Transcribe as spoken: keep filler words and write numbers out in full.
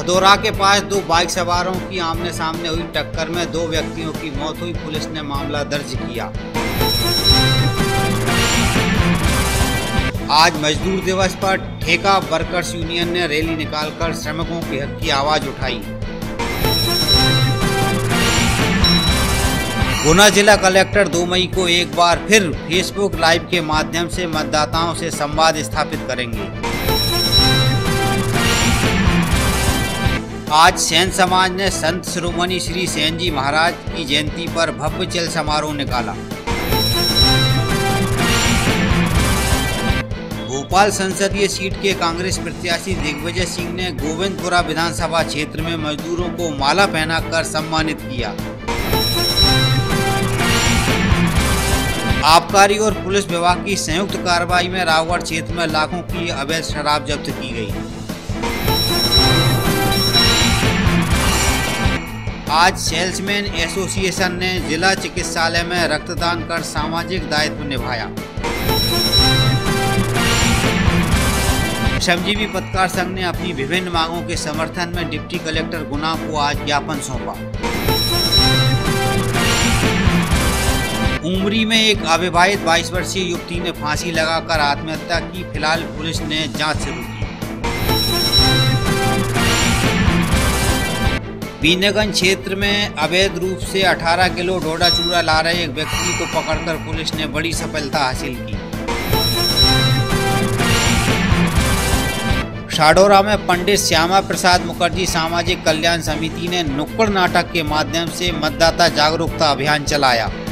भदौरा के पास दो बाइक सवारों की आमने सामने हुई टक्कर में दो व्यक्तियों की मौत हुई। पुलिस ने मामला दर्ज किया। आज मजदूर दिवस पर ठेका वर्कर्स यूनियन ने रैली निकालकर श्रमिकों के हक की आवाज उठाई। गुना जिला कलेक्टर दो मई को एक बार फिर फेसबुक लाइव के माध्यम से मतदाताओं से संवाद स्थापित करेंगे। आज सेन समाज ने संत शिरोमणि श्री सेन जी महाराज की जयंती पर भव्य चल समारोह निकाला। भोपाल संसदीय सीट के कांग्रेस प्रत्याशी दिग्विजय सिंह ने गोविंदपुरा विधानसभा क्षेत्र में मजदूरों को माला पहनाकर सम्मानित किया। आबकारी और पुलिस विभाग की संयुक्त कार्रवाई में रावगढ़ क्षेत्र में लाखों की अवैध शराब जब्त की गई। आज सेल्समैन एसोसिएशन ने जिला चिकित्सालय में रक्तदान कर सामाजिक दायित्व निभाया। श्रमजीवी पत्रकार संघ ने अपनी विभिन्न मांगों के समर्थन में डिप्टी कलेक्टर गुना को आज ज्ञापन सौंपा। उमरी में एक अविवाहित बाईस वर्षीय युवती ने फांसी लगाकर आत्महत्या की। फिलहाल पुलिस ने जांच शुरू की। बीनागंज क्षेत्र में अवैध रूप से अठारह किलो डोडा चूरा ला रहे एक व्यक्ति को पकड़कर पुलिस ने बड़ी सफलता हासिल की। शाडोरा में पंडित श्यामा प्रसाद मुखर्जी सामाजिक कल्याण समिति ने नुक्कड़ नाटक के माध्यम से मतदाता जागरूकता अभियान चलाया।